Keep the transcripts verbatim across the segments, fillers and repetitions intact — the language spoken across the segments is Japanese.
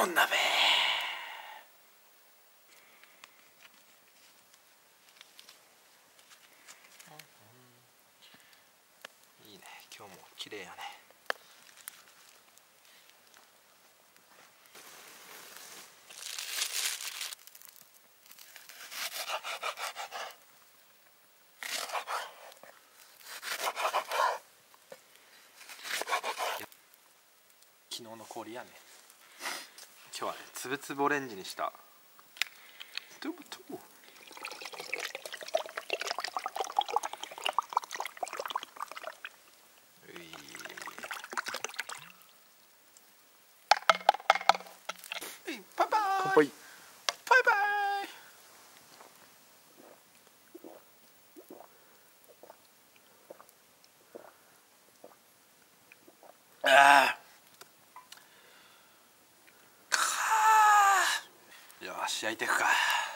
モン鍋。いいね、今日も綺麗やね。昨日の氷やね。今日はね、つぶつぶオレンジにしたトゥブトゥブ。バイバイ乾杯。 バイバイ。ああ、よし焼いていくか。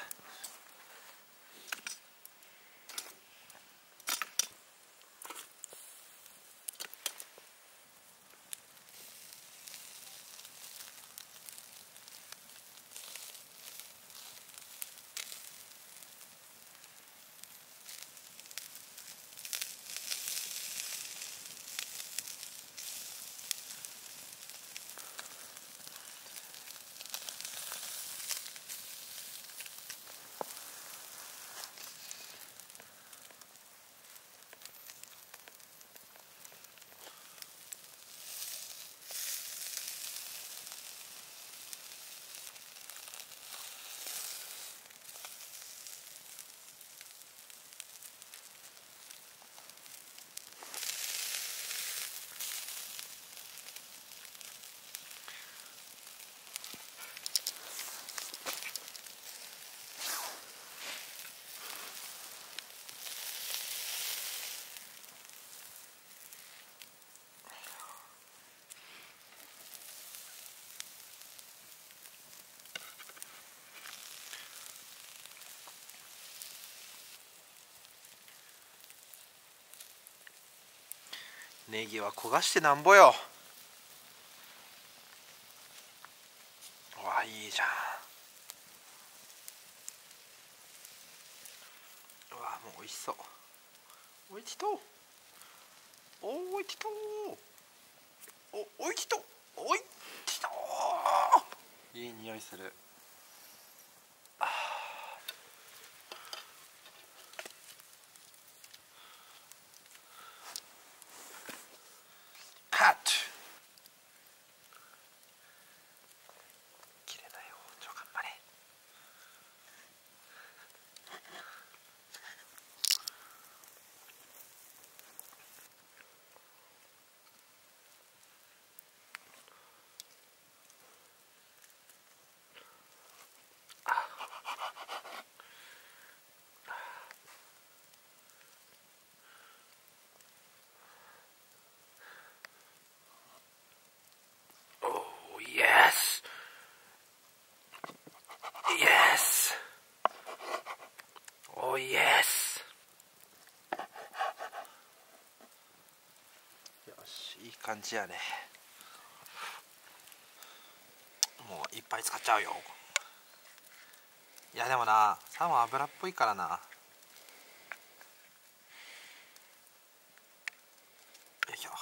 ネギは焦がしてなんぼよ。うわ、いいじゃん。うわ、もう美味しそう。おいしそう。おいしそう。お、おいしそう。おいしそう。いい匂いする。カット。切れない包丁頑張れ。Oh yes. Yes. Oh yes. よし、いい感じやね。もういっぱい使っちゃうよ。いやでもな、サーモン油っぽいからな。よいしょ。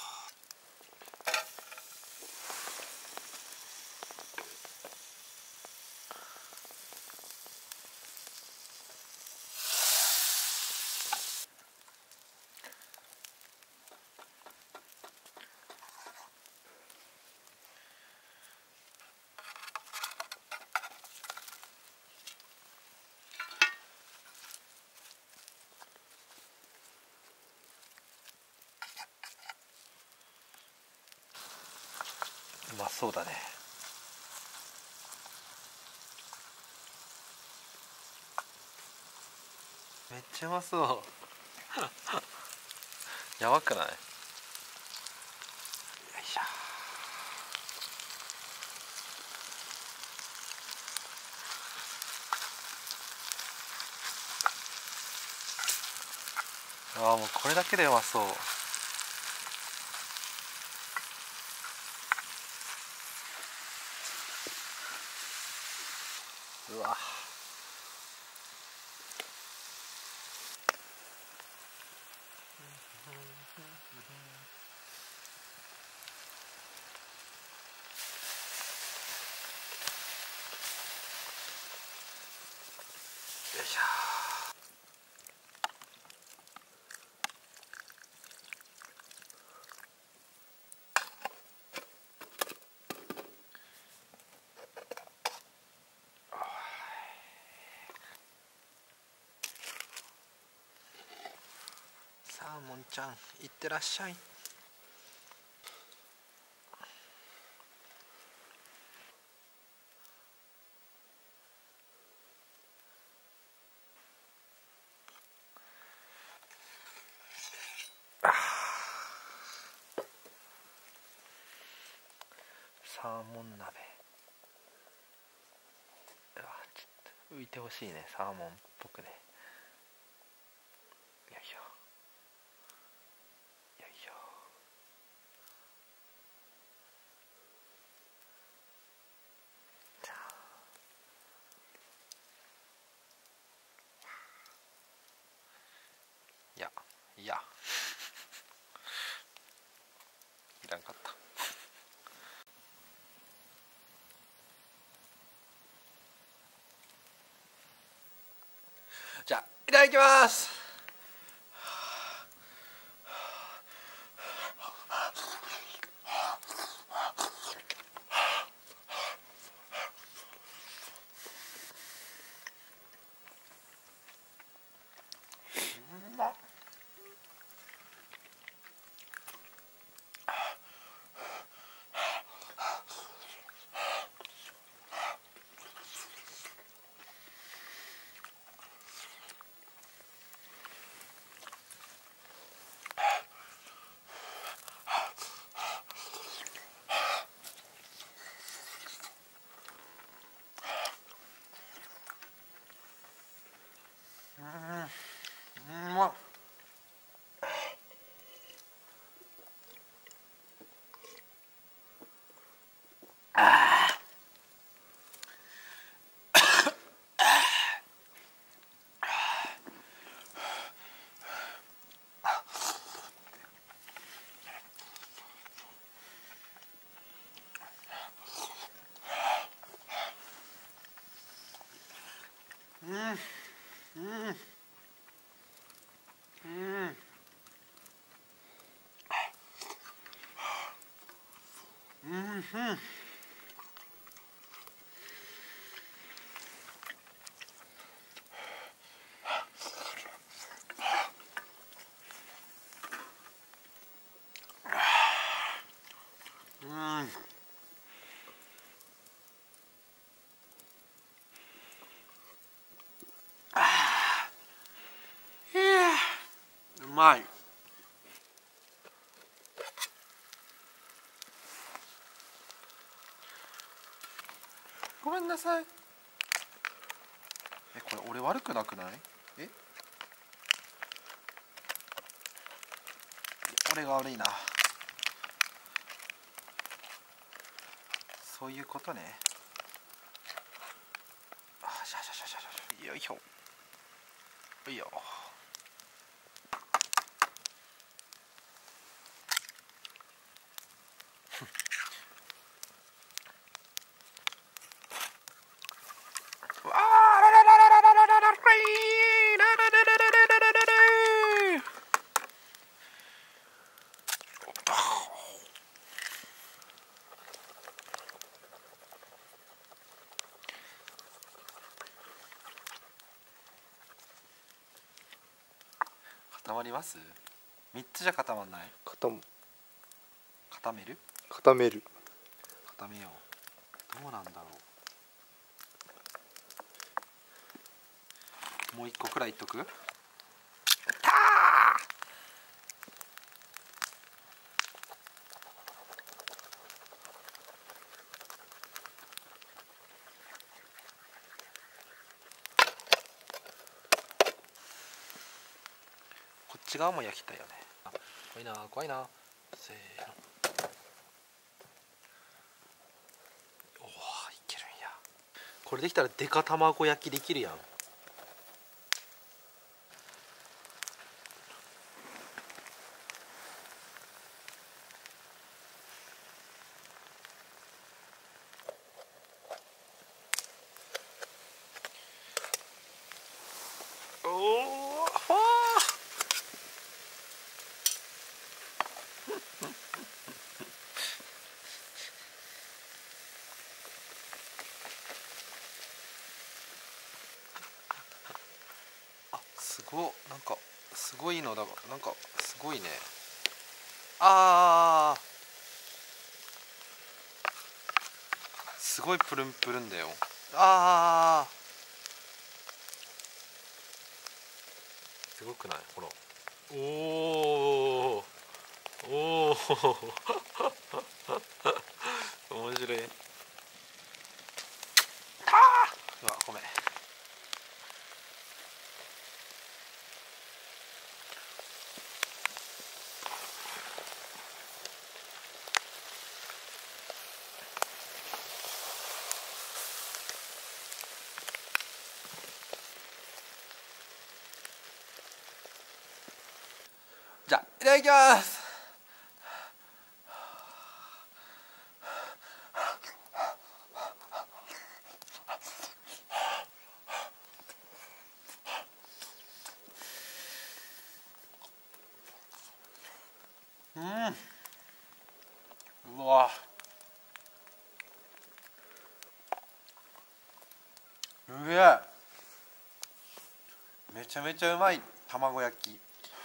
うまそうだね。めっちゃうまそう。やばくない？よいしょ。ああ、もうこれだけでうまそう。 よいしょ。サーモンちゃんいってらっしゃい。サーモン鍋。うわ、ちょっと浮いてほしいね、サーモンっぽくね。よいしょよいしょ。じゃあいやいやいらんかった。じゃあいただきます。うまっ。うん、うまっ。うんうんうんうんうんうん。うまい。ごめんなさい。え、これ俺悪くなくない？え？俺が悪いな。そういうことね。あ、しゃしゃしゃしゃしゃ。よいしょ。よいよ。わあらららららららららららららららら。固まります？みっつじゃ固まんない？ 固む固める？ 固める。 固めよう。どうなんだろう。もう一個くらいいっとく？たー。こっち側も焼きたいよね。怖いな怖いな。せーの。おお、いけるんや。これできたらデカ卵焼きできるやん。 ごなんかすごいのだがなんかすごいね。あーすごいプルンプルンだよ。あーすごくない？ほらおおおお面白い。たーうわごめん。じゃあいただきます。うんうわうげえめちゃめちゃうまい卵焼き。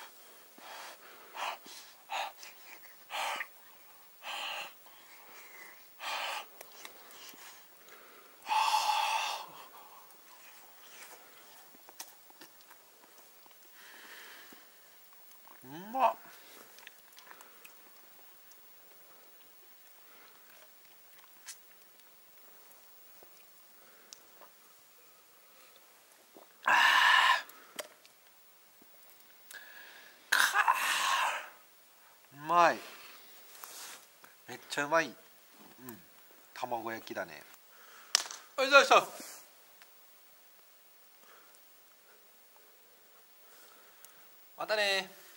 うまっ。うまいめっちゃうまい、うん、卵焼きだね。よいしょよいしょ。またね。